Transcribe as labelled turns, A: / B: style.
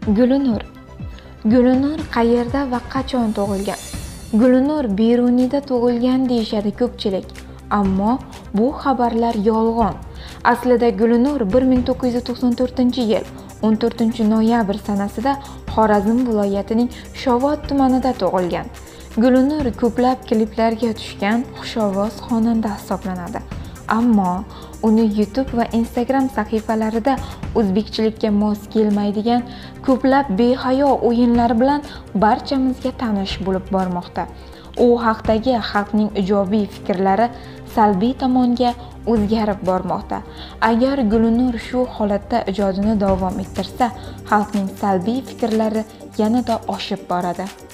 A: Gulinur. Gulinur qayerda va qachon tug'ilgan? Gulinur Beruniyda tug'ilgan deyishadi ko'pchilik. Ammo bu xabarlar yolg'on. Aslida Gulinur 1994-yil 14-noyabr sanasida Xorazm viloyatining Shovot tumanida tug'ilgan. Gulinur ko'plab kliplarga tushgan xushovoz xonanda hisoblanadi. Ammo uni YouTube va Instagram sahifalarida o'zbekchilikka mos kelmaydigan ko'plab behayo o'yinlar bilan barchamizga tanish bo'lib bormoqda. U haqdagi xalqning ijobiy fikrlari salbiy tomonga o'zgarib bormoqda. Agar Gulinur shu holatda ijodini davom ettirsa, xalqning salbiy fikrlari yanada oshib boradi.